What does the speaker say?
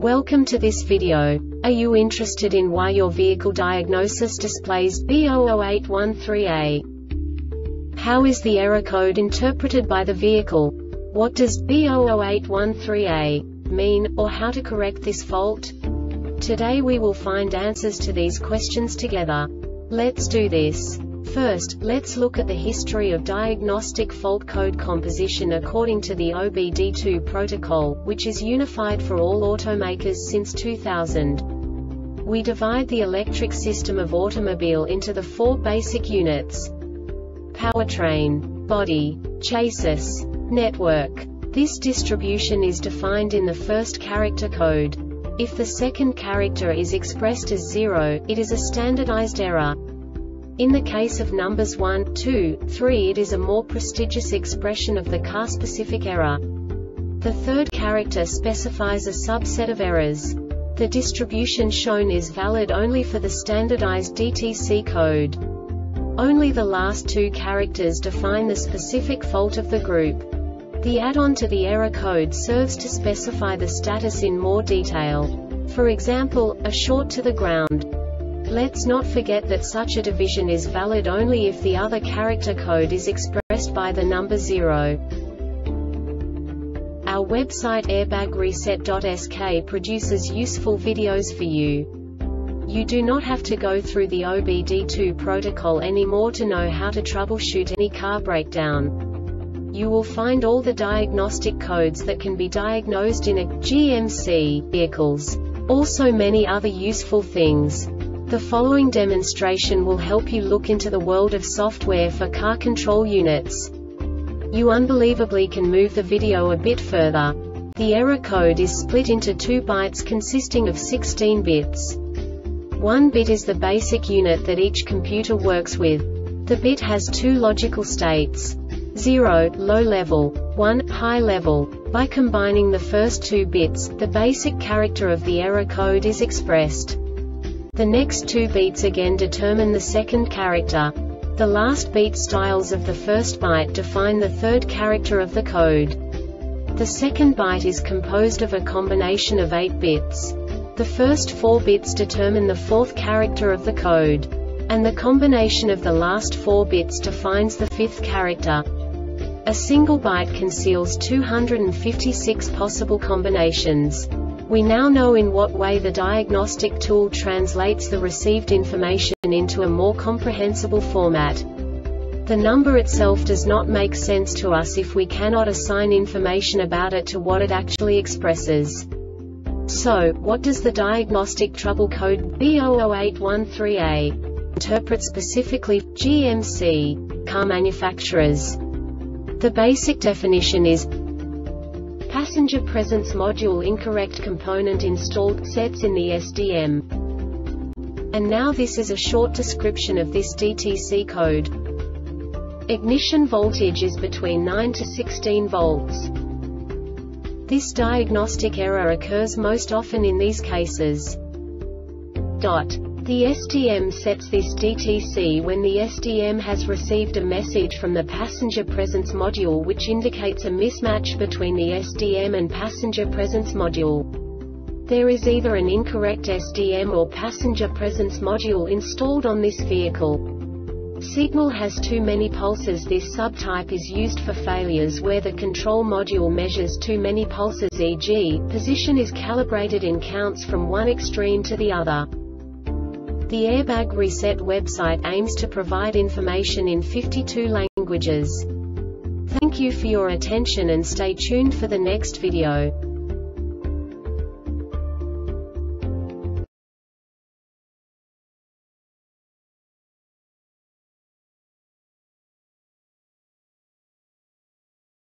Welcome to this video. Are you interested in why your vehicle diagnosis displays B00813A? How is the error code interpreted by the vehicle? What does B00813A mean, or how to correct this fault? Today we will find answers to these questions together. Let's do this. First, let's look at the history of diagnostic fault code composition according to the OBD2 protocol, which is unified for all automakers since 2000. We divide the electric system of automobile into the four basic units: powertrain, body, chassis, network. This distribution is defined in the first character code. If the second character is expressed as 0, it is a standardized error. In the case of numbers 1, 2, 3, it is a more prestigious expression of the car-specific error. The third character specifies a subset of errors. The distribution shown is valid only for the standardized DTC code. Only the last two characters define the specific fault of the group. The add-on to the error code serves to specify the status in more detail. For example, a short to the ground. Let's not forget that such a division is valid only if the other character code is expressed by the number 0. Our website airbagreset.sk produces useful videos for you. You do not have to go through the OBD2 protocol anymore to know how to troubleshoot any car breakdown. You will find all the diagnostic codes that can be diagnosed in a GMC vehicles. Also many other useful things. The following demonstration will help you look into the world of software for car control units. You unbelievably can move the video a bit further. The error code is split into 2 bytes consisting of 16 bits. 1 bit is the basic unit that each computer works with. The bit has 2 logical states: 0, low level, 1, high level. By combining the first 2 bits, the basic character of the error code is expressed. The next 2 beats again determine the second character. The last beat styles of the first byte define the third character of the code. The second byte is composed of a combination of 8 bits. The first 4 bits determine the fourth character of the code. And the combination of the last 4 bits defines the fifth character. A single byte conceals 256 possible combinations. We now know in what way the diagnostic tool translates the received information into a more comprehensible format. The number itself does not make sense to us if we cannot assign information about it to what it actually expresses. So, what does the diagnostic trouble code B00813A interpret specifically for GMC car manufacturers? The basic definition is passenger presence module incorrect component installed sets in the SDM. And now this is a short description of this DTC code. Ignition voltage is between 9 to 16 volts. This diagnostic error occurs most often in these cases. The SDM sets this DTC when the SDM has received a message from the passenger presence module which indicates a mismatch between the SDM and passenger presence module. There is either an incorrect SDM or passenger presence module installed on this vehicle. Signal has too many pulses. This subtype is used for failures where the control module measures too many pulses, e.g., position is calibrated in counts from one extreme to the other. The Airbag Reset website aims to provide information in 52 languages. Thank you for your attention and stay tuned for the next video.